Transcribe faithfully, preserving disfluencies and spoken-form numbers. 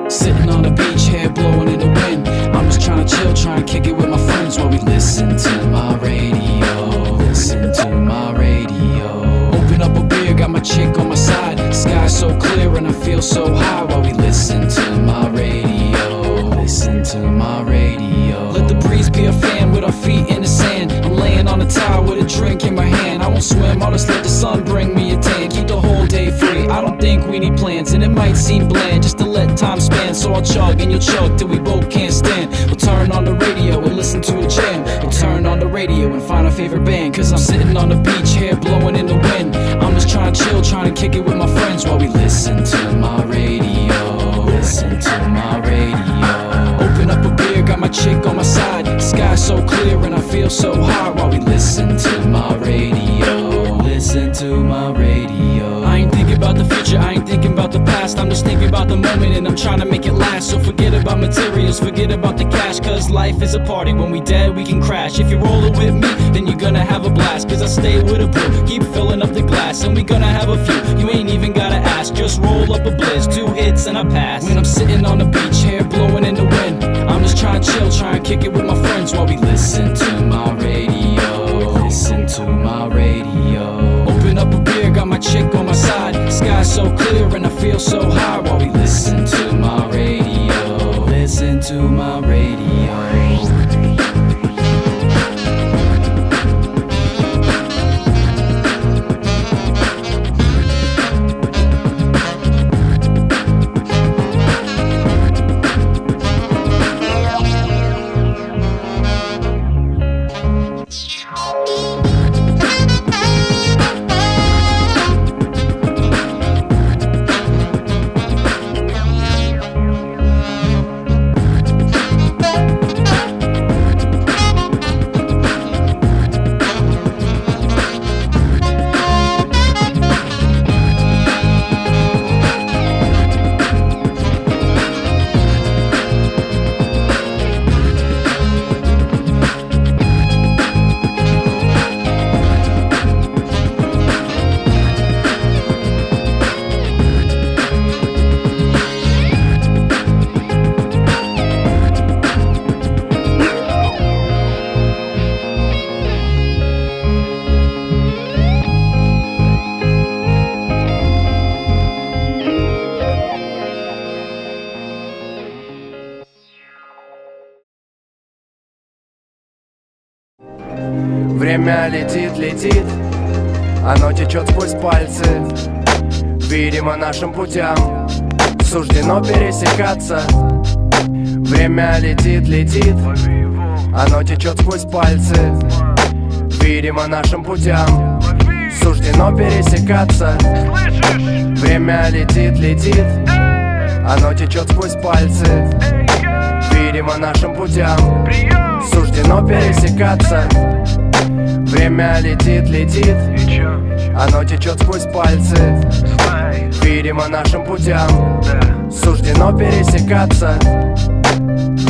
Sitting on the beach, hair blowing in the wind. I'm just trying to chill, trying to kick it with my friends while we listen to my radio. Listen to my radio. Open up a beer, got my chick on my side. Sky's so clear and I feel so high while we listen to my radio. Listen to my radio. Let the breeze be a fan with our feet in the sand. I'm laying on a towel with a drink in my hand. I won't swim, I'll just let the sun bring me a tan. Keep the whole day free, I don't think we need plans. And it might seem bland just to let time span. So I'll chug and you'll chug till we both can't stand. We'll turn on the radio and listen to a jam. We'll turn on the radio and find our favorite band. Cause I'm sitting on the beach, hair blowing in the wind. I'm just trying to chill, trying to kick it with my friends while we listen to my radio. Listen to my radio. Open up a beer, got my chick on my side. Sky's so clear and I feel so high while we listen to my radio. Listen to my radio. I ain't thinking about the future, I ain't thinking about the past. I'm just thinking about the moment and I'm trying to make it last. So forget about materials, forget about the cash. Cause life is a party, when we dead we can crash. If you're rolling with me, then you're gonna have a blast. Cause I stay with a brew, keep filling up the glass. And we gonna have a few, you ain't even gotta ask. Just roll up a blizz, two hits and I pass. When I'm sitting on the beach, hair blowing in the wind, I'm just trying to chill, trying to kick it with my friends while we listen to my radio. Listen to my radio. Open up a beer, got my chick on my side. Sky's so clear and I feel so high while we listen to my radio. Listen to my radio. Время летит, летит, оно течет сквозь пальцы. Видимо, нашим путям суждено пересекаться. Время летит, летит, оно течет сквозь пальцы. Видимо, нашим путям суждено пересекаться. Время летит, летит, оно течет сквозь пальцы. Видимо, нашим путям суждено пересекаться. Время летит, летит, оно течет сквозь пальцы. Видимо, нашим путям суждено пересекаться.